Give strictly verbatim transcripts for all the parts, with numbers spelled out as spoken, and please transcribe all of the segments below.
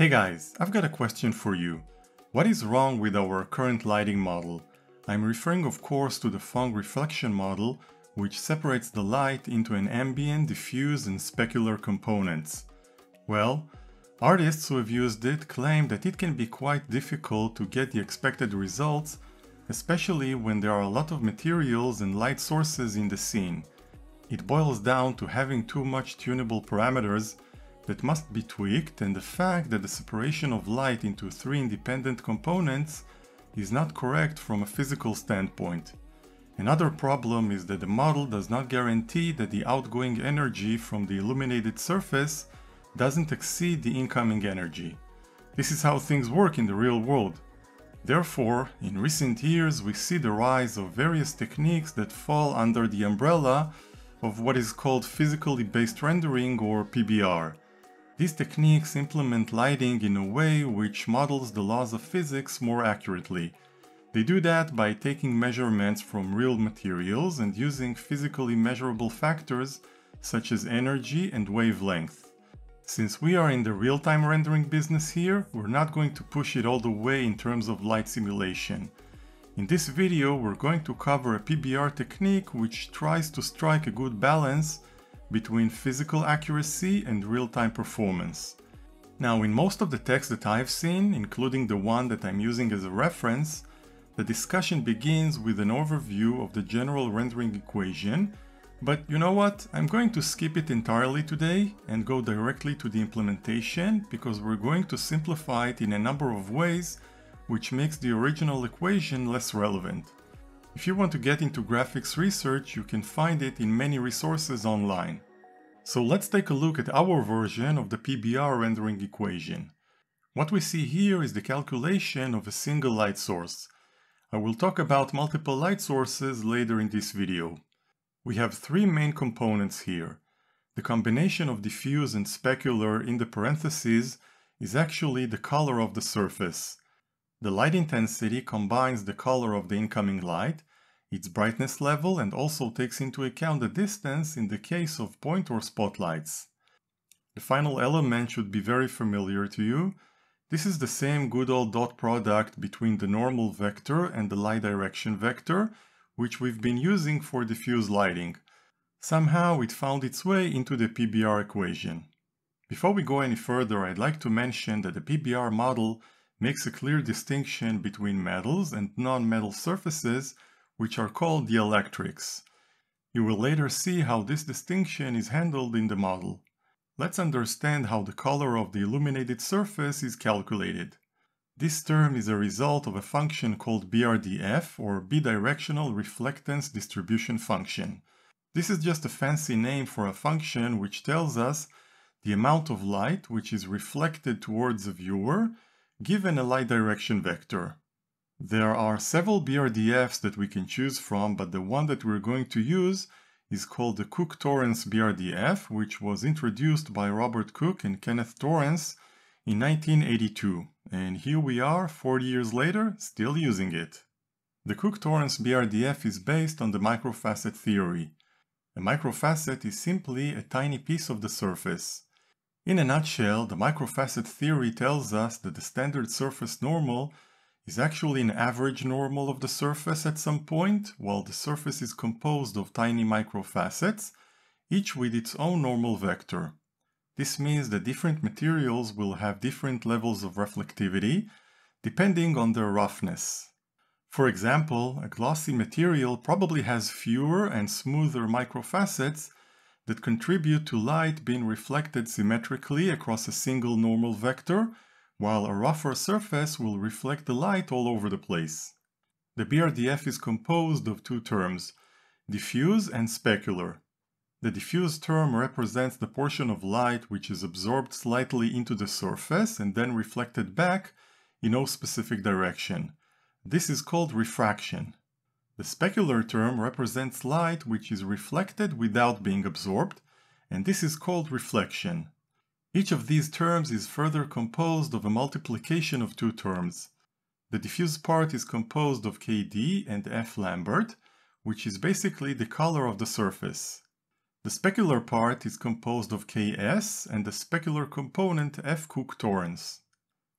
Hey guys, I've got a question for you. What is wrong with our current lighting model? I'm referring of course to the Phong Reflection Model, which separates the light into an ambient, diffuse and specular components. Well, artists who have used it claim that it can be quite difficult to get the expected results, especially when there are a lot of materials and light sources in the scene. It boils down to having too much tunable parameters that must be tweaked, and the fact that the separation of light into three independent components is not correct from a physical standpoint. Another problem is that the model does not guarantee that the outgoing energy from the illuminated surface doesn't exceed the incoming energy. This is how things work in the real world. Therefore, in recent years we see the rise of various techniques that fall under the umbrella of what is called physically based rendering, or P B R. These techniques implement lighting in a way which models the laws of physics more accurately. They do that by taking measurements from real materials and using physically measurable factors such as energy and wavelength. Since we are in the real-time rendering business here, we're not going to push it all the way in terms of light simulation. In this video, we're going to cover a P B R technique which tries to strike a good balance between physical accuracy and real-time performance. Now, in most of the texts that I've seen, including the one that I'm using as a reference, the discussion begins with an overview of the general rendering equation, but you know what? I'm going to skip it entirely today and go directly to the implementation, because we're going to simplify it in a number of ways which makes the original equation less relevant. If you want to get into graphics research, you can find it in many resources online. So let's take a look at our version of the P B R rendering equation. What we see here is the calculation of a single light source. I will talk about multiple light sources later in this video. We have three main components here. The combination of diffuse and specular in the parentheses is actually the color of the surface. The light intensity combines the color of the incoming light, its brightness level, and also takes into account the distance in the case of point or spotlights. The final element should be very familiar to you. This is the same good old dot product between the normal vector and the light direction vector, which we've been using for diffuse lighting. Somehow it found its way into the P B R equation. Before we go any further, I'd like to mention that the P B R model makes a clear distinction between metals and non-metal surfaces, which are called dielectrics. You will later see how this distinction is handled in the model. Let's understand how the color of the illuminated surface is calculated. This term is a result of a function called B R D F, or bidirectional reflectance distribution function. This is just a fancy name for a function which tells us the amount of light which is reflected towards a viewer given a light direction vector. There are several B R D Fs that we can choose from, but the one that we're going to use is called the Cook-Torrence B R D F, which was introduced by Robert Cook and Kenneth Torrance in nineteen eighty-two, and here we are, forty years later, still using it. The Cook-Torrence B R D F is based on the microfacet theory. A microfacet is simply a tiny piece of the surface. In a nutshell, the microfacet theory tells us that the standard surface normal is actually an average normal of the surface at some point, while the surface is composed of tiny microfacets, each with its own normal vector. This means that different materials will have different levels of reflectivity, depending on their roughness. For example, a glossy material probably has fewer and smoother microfacets that contribute to light being reflected symmetrically across a single normal vector, while a rougher surface will reflect the light all over the place. The B R D F is composed of two terms, diffuse and specular. The diffuse term represents the portion of light which is absorbed slightly into the surface and then reflected back in no specific direction. This is called refraction. The specular term represents light which is reflected without being absorbed, and this is called reflection. Each of these terms is further composed of a multiplication of two terms. The diffuse part is composed of K D and F Lambert, which is basically the color of the surface. The specular part is composed of K S and the specular component F Cook-Torrence.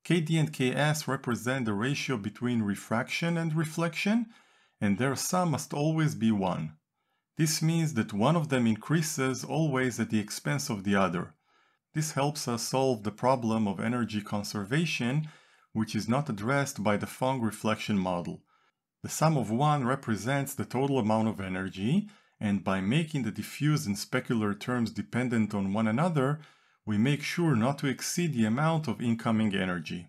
K D and K S represent the ratio between refraction and reflection, and their sum must always be one. This means that one of them increases always at the expense of the other. This helps us solve the problem of energy conservation, which is not addressed by the Phong Reflection Model. The sum of one represents the total amount of energy, and by making the diffuse and specular terms dependent on one another, we make sure not to exceed the amount of incoming energy.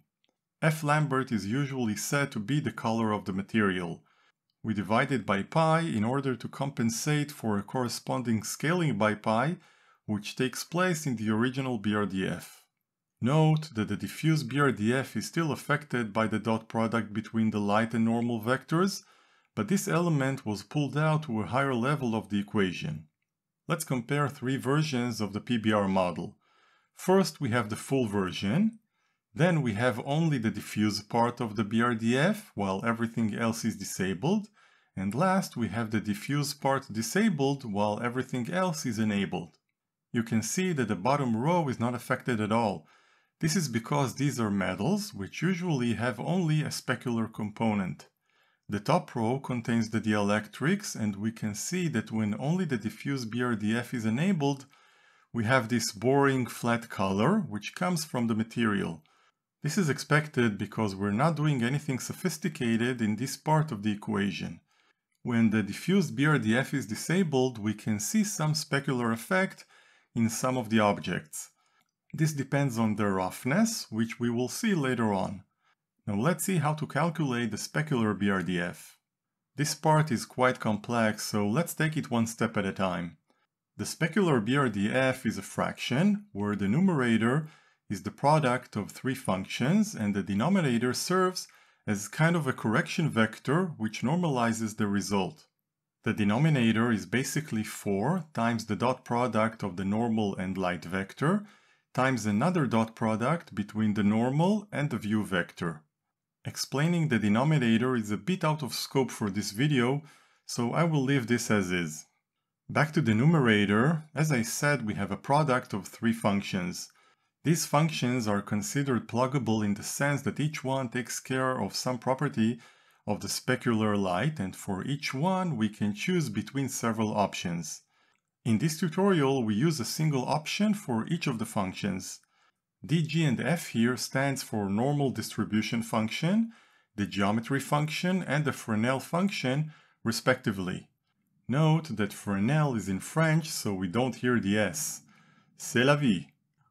F Lambert is usually said to be the color of the material. We divide it by pi in order to compensate for a corresponding scaling by pi, which takes place in the original B R D F. Note that the diffuse B R D F is still affected by the dot product between the light and normal vectors, but this element was pulled out to a higher level of the equation. Let's compare three versions of the P B R model. First, we have the full version. Then we have only the diffuse part of the B R D F, while everything else is disabled. And last, we have the diffuse part disabled, while everything else is enabled. You can see that the bottom row is not affected at all. This is because these are metals, which usually have only a specular component. The top row contains the dielectrics, and we can see that when only the diffuse B R D F is enabled, we have this boring flat color, which comes from the material. This is expected because we're not doing anything sophisticated in this part of the equation. When the diffuse B R D F is disabled, we can see some specular effect in some of the objects. This depends on their roughness, which we will see later on. Now let's see how to calculate the specular B R D F. This part is quite complex, so let's take it one step at a time. The specular B R D F is a fraction, where the numerator is the product of three functions and the denominator serves as kind of a correction vector which normalizes the result. The denominator is basically four times the dot product of the normal and light vector times another dot product between the normal and the view vector. Explaining the denominator is a bit out of scope for this video, so I will leave this as is. Back to the numerator, as I said, we have a product of three functions. These functions are considered pluggable in the sense that each one takes care of some property of the specular light, and for each one we can choose between several options. In this tutorial we use a single option for each of the functions. D, G, and F here stands for normal distribution function, the geometry function, and the Fresnel function, respectively. Note that Fresnel is in French, so we don't hear the S. C'est la vie.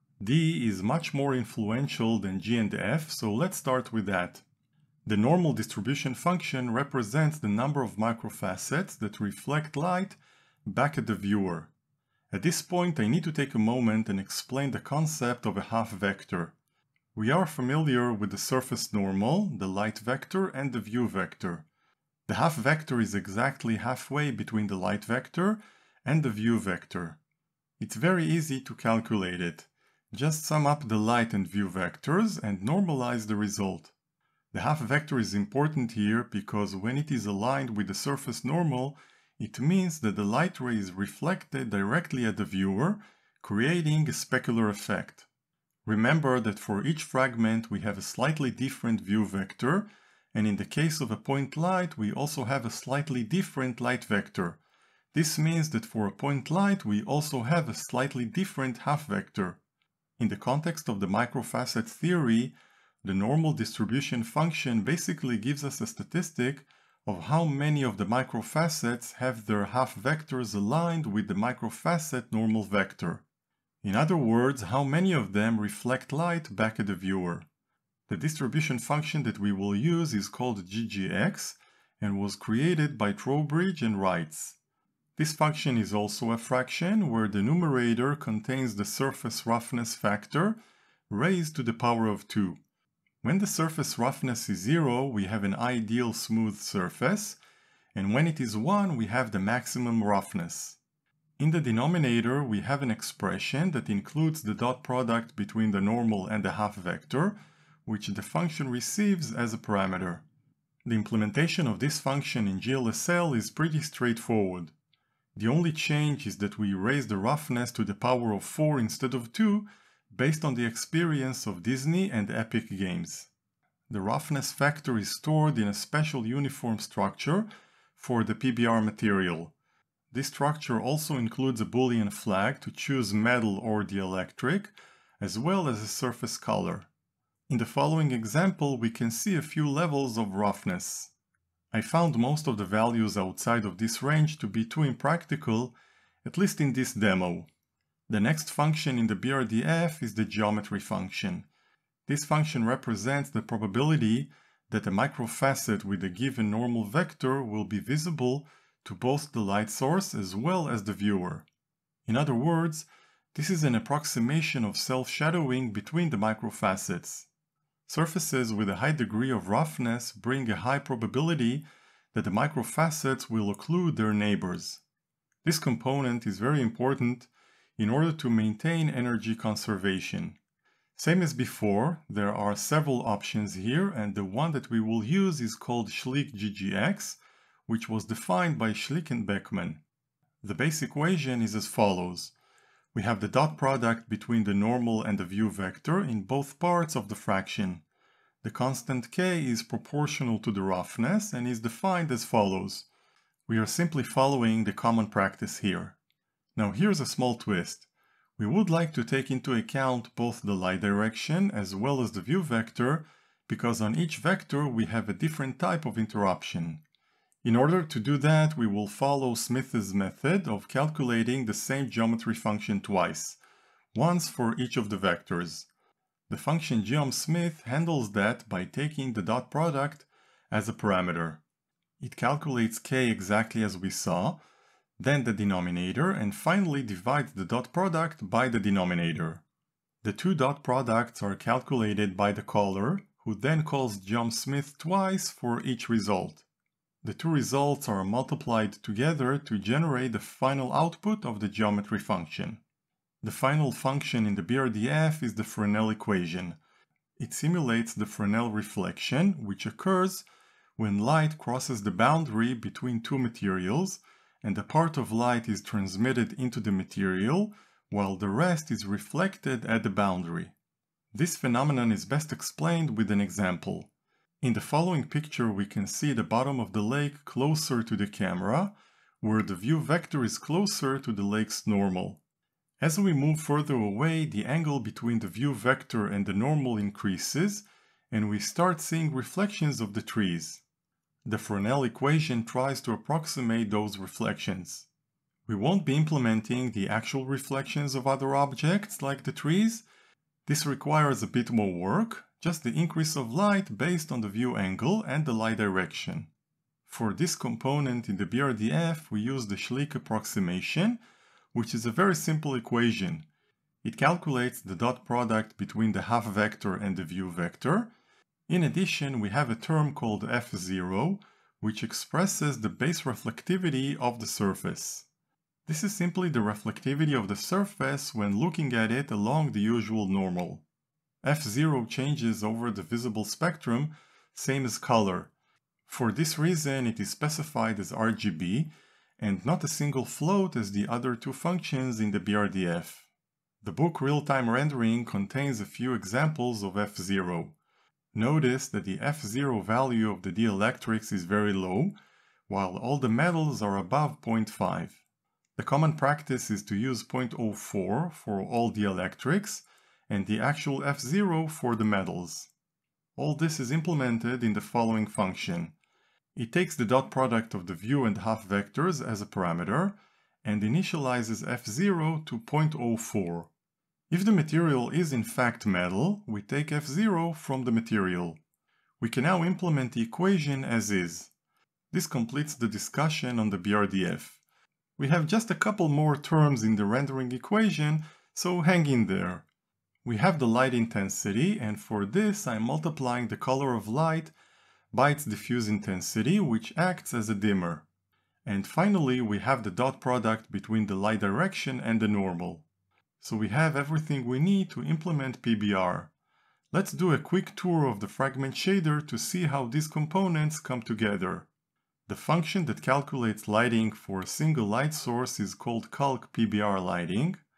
D is much more influential than G and F, so let's start with that. The normal distribution function represents the number of microfacets that reflect light back at the viewer. At this point, I need to take a moment and explain the concept of a half vector. We are familiar with the surface normal, the light vector, and the view vector. The half vector is exactly halfway between the light vector and the view vector. It's very easy to calculate it. Just sum up the light and view vectors and normalize the result. The half vector is important here because when it is aligned with the surface normal, it means that the light ray is reflected directly at the viewer, creating a specular effect. Remember that for each fragment we have a slightly different view vector, and in the case of a point light we also have a slightly different light vector. This means that for a point light we also have a slightly different half vector. In the context of the microfacet theory, the normal distribution function basically gives us a statistic of how many of the microfacets have their half vectors aligned with the microfacet normal vector. In other words, how many of them reflect light back at the viewer. The distribution function that we will use is called G G X and was created by Trowbridge and Reitz. This function is also a fraction where the numerator contains the surface roughness factor raised to the power of two. When the surface roughness is zero, we have an ideal smooth surface, and when it is one, we have the maximum roughness. In the denominator, we have an expression that includes the dot product between the normal and the half vector, which the function receives as a parameter. The implementation of this function in G L S L is pretty straightforward. The only change is that we raise the roughness to the power of four instead of two, based on the experience of Disney and Epic games. The roughness factor is stored in a special uniform structure for the P B R material. This structure also includes a Boolean flag to choose metal or dielectric, as well as a surface color. In the following example, we can see a few levels of roughness. I found most of the values outside of this range to be too impractical, at least in this demo. The next function in the B R D F is the geometry function. This function represents the probability that a microfacet with a given normal vector will be visible to both the light source as well as the viewer. In other words, this is an approximation of self-shadowing between the microfacets. Surfaces with a high degree of roughness bring a high probability that the microfacets will occlude their neighbors. This component is very important in order to maintain energy conservation. Same as before, there are several options here, and the one that we will use is called Schlick G G X, which was defined by Schlick and Beckman. The base equation is as follows. We have the dot product between the normal and the view vector in both parts of the fraction. The constant k is proportional to the roughness and is defined as follows. We are simply following the common practice here. Now here's a small twist. We would like to take into account both the light direction as well as the view vector, because on each vector we have a different type of interruption. In order to do that, we will follow Smith's method of calculating the same geometry function twice, once for each of the vectors. The function geom_smith handles that by taking the dot product as a parameter. It calculates k exactly as we saw, then the denominator, and finally divides the dot product by the denominator. The two dot products are calculated by the caller, who then calls geom_smith twice for each result. The two results are multiplied together to generate the final output of the geometry function. The final function in the B R D F is the Fresnel equation. It simulates the Fresnel reflection, which occurs when light crosses the boundary between two materials, and a part of light is transmitted into the material, while the rest is reflected at the boundary. This phenomenon is best explained with an example. In the following picture we can see the bottom of the lake closer to the camera, where the view vector is closer to the lake's normal. As we move further away, the angle between the view vector and the normal increases, and we start seeing reflections of the trees. The Fresnel equation tries to approximate those reflections. We won't be implementing the actual reflections of other objects like the trees. This requires a bit more work, just the increase of light based on the view angle and the light direction. For this component in the B R D F, we use the Schlick approximation, which is a very simple equation. It calculates the dot product between the half vector and the view vector. In addition, we have a term called F zero, which expresses the base reflectivity of the surface. This is simply the reflectivity of the surface when looking at it along the usual normal. F zero changes over the visible spectrum, same as color. For this reason, it is specified as R G B, and not a single float as the other two functions in the B R D F. The book Real-Time Rendering contains a few examples of F zero. Notice that the F zero value of the dielectrics is very low, while all the metals are above zero point five. The common practice is to use zero point zero four for all dielectrics, and the actual F zero for the metals. All this is implemented in the following function. It takes the dot product of the view and half vectors as a parameter, and initializes F zero to zero point zero four. If the material is in fact metal, we take F zero from the material. We can now implement the equation as is. This completes the discussion on the B R D F. We have just a couple more terms in the rendering equation, so hang in there. We have the light intensity, and for this I'm multiplying the color of light by its diffuse intensity, which acts as a dimmer. And finally, we have the dot product between the light direction and the normal. So we have everything we need to implement P B R. Let's do a quick tour of the fragment shader to see how these components come together. The function that calculates lighting for a single light source is called Calc P B R lighting.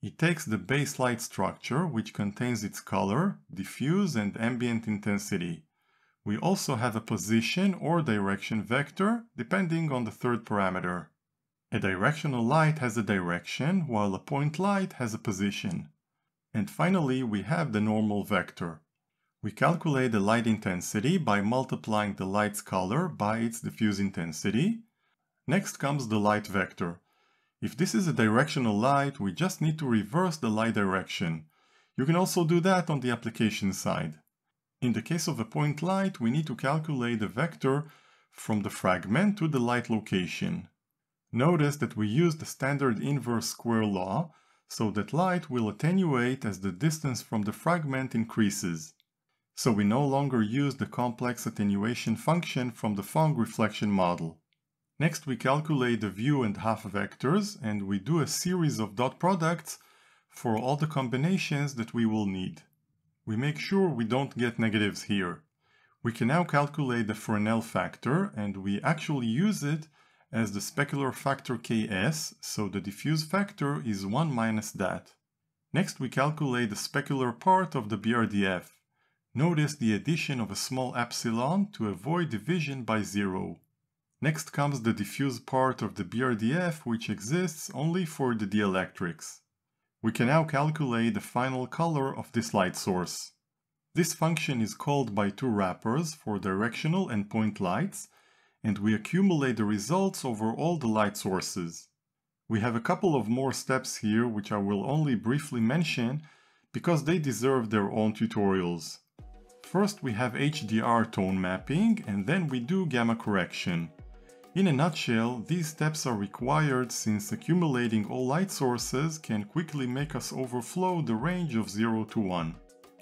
It takes the base light structure, which contains its color, diffuse and ambient intensity. We also have a position or direction vector, depending on the third parameter. A directional light has a direction, while a point light has a position. And finally, we have the normal vector. We calculate the light intensity by multiplying the light's color by its diffuse intensity. Next comes the light vector. If this is a directional light, we just need to reverse the light direction. You can also do that on the application side. In the case of a point light, we need to calculate the vector from the fragment to the light location. Notice that we use the standard inverse square law, so that light will attenuate as the distance from the fragment increases. So we no longer use the complex attenuation function from the Phong Reflection Model. Next, we calculate the view and half vectors, and we do a series of dot products for all the combinations that we will need. We make sure we don't get negatives here. We can now calculate the Fresnel factor, and we actually use it as the specular factor K S, so the diffuse factor is one minus that. Next, we calculate the specular part of the B R D F. Notice the addition of a small epsilon to avoid division by zero. Next comes the diffuse part of the B R D F, which exists only for the dielectrics. We can now calculate the final color of this light source. This function is called by two wrappers for directional and point lights, and we accumulate the results over all the light sources. We have a couple of more steps here which I will only briefly mention because they deserve their own tutorials. First, we have H D R tone mapping, and then we do gamma correction. In a nutshell, these steps are required since accumulating all light sources can quickly make us overflow the range of zero to one.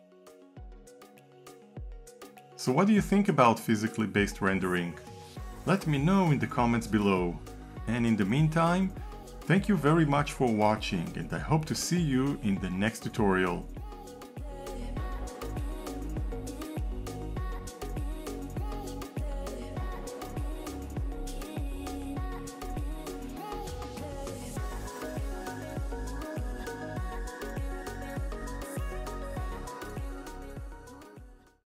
So what do you think about physically based rendering? Let me know in the comments below. And in the meantime, thank you very much for watching, and I hope to see you in the next tutorial.